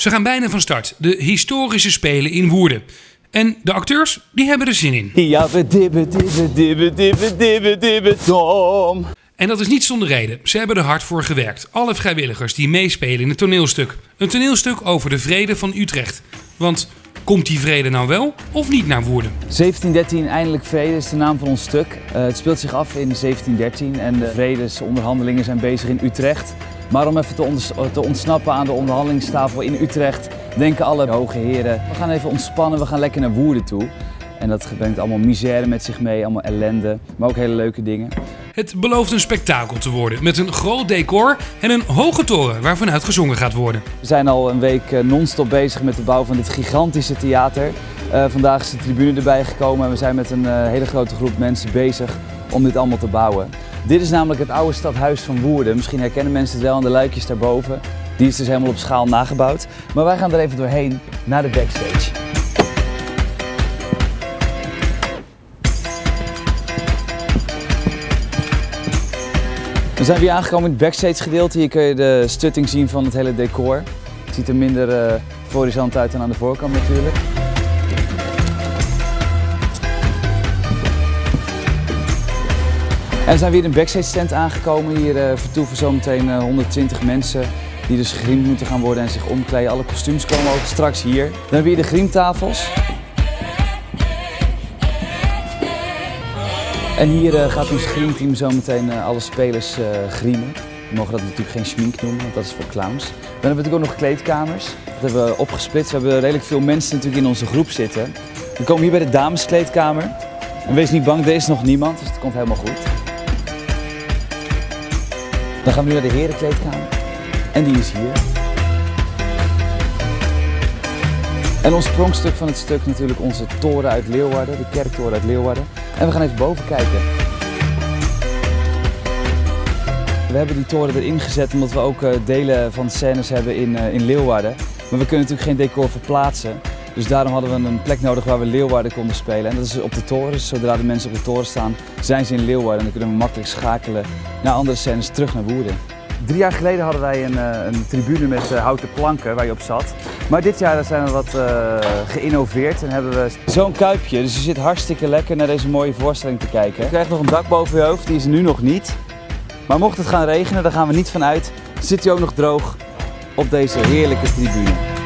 Ze gaan bijna van start, de historische Spelen in Woerden. En de acteurs, die hebben er zin in. Ja, we dibbe, dibbe, dibbe, dibbe, dibbe, dibbe, dom. En dat is niet zonder reden. Ze hebben er hard voor gewerkt. Alle vrijwilligers die meespelen in het toneelstuk. Een toneelstuk over de vrede van Utrecht. Want komt die vrede nou wel of niet naar Woerden? 1713, eindelijk vrede is de naam van ons stuk. Het speelt zich af in 1713 en de vredesonderhandelingen zijn bezig in Utrecht. Maar om even te ontsnappen aan de onderhandelingstafel in Utrecht, denken alle hoge heren, we gaan even ontspannen, we gaan lekker naar Woerden toe. En dat brengt allemaal misère met zich mee, allemaal ellende, maar ook hele leuke dingen. Het belooft een spektakel te worden met een groot decor en een hoge toren waarvanuit gezongen gaat worden. We zijn al een week non-stop bezig met de bouw van dit gigantische theater. Vandaag is de tribune erbij gekomen en we zijn met een hele grote groep mensen bezig om dit allemaal te bouwen. Dit is namelijk het oude stadhuis van Woerden. Misschien herkennen mensen het wel aan de luikjes daarboven. Die is dus helemaal op schaal nagebouwd. Maar wij gaan er even doorheen naar de backstage. We zijn weer aangekomen in het backstage gedeelte. Hier kun je de stutting zien van het hele decor. Het ziet er minder florisant uit dan aan de voorkant natuurlijk. En we zijn weer in een backstage stand aangekomen. Hier vertoeven zometeen 120 mensen die dus gegriemd moeten gaan worden en zich omkleden. Alle kostuums komen ook straks hier. Dan hebben we hier de griemtafels. En hier gaat ons griemteam zometeen alle spelers griemen. We mogen dat natuurlijk geen schmink noemen, want dat is voor clowns. Dan hebben we natuurlijk ook nog kleedkamers. Dat hebben we opgesplitst. We hebben redelijk veel mensen natuurlijk in onze groep zitten. We komen hier bij de dameskleedkamer. En wees niet bang, er is nog niemand, dus het komt helemaal goed. Dan gaan we nu naar de herenkleedkamer. En die is hier. En ons sprongstuk van het stuk natuurlijk onze toren uit Leeuwarden, de kerktoren uit Leeuwarden. En we gaan even boven kijken. We hebben die toren erin gezet omdat we ook delen van scènes hebben in Leeuwarden. Maar we kunnen natuurlijk geen decor verplaatsen. Dus daarom hadden we een plek nodig waar we Leeuwarden konden spelen. En dat is op de toren. Dus zodra de mensen op de toren staan, zijn ze in Leeuwarden. En dan kunnen we makkelijk schakelen naar andere scènes terug naar Woerden. 3 jaar geleden hadden wij een tribune met houten planken waar je op zat. Maar dit jaar zijn we wat geïnnoveerd en hebben we zo'n kuipje. Dus je zit hartstikke lekker naar deze mooie voorstelling te kijken. Je krijgt nog een dak boven je hoofd, die is er nu nog niet. Maar mocht het gaan regenen, daar gaan we niet van uit, zit je ook nog droog op deze heerlijke tribune.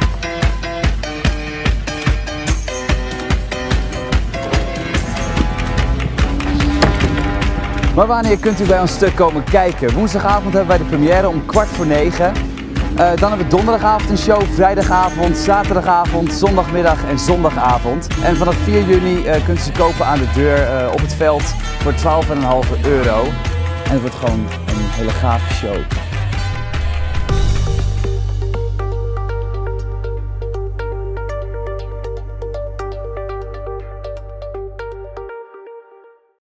Maar wanneer kunt u bij ons stuk komen kijken? Woensdagavond hebben wij de première om 8:45. Dan hebben we donderdagavond een show, vrijdagavond, zaterdagavond, zondagmiddag en zondagavond. En vanaf 4 juni kunt u ze kopen aan de deur op het veld voor €12,5. En het wordt gewoon een hele gave show.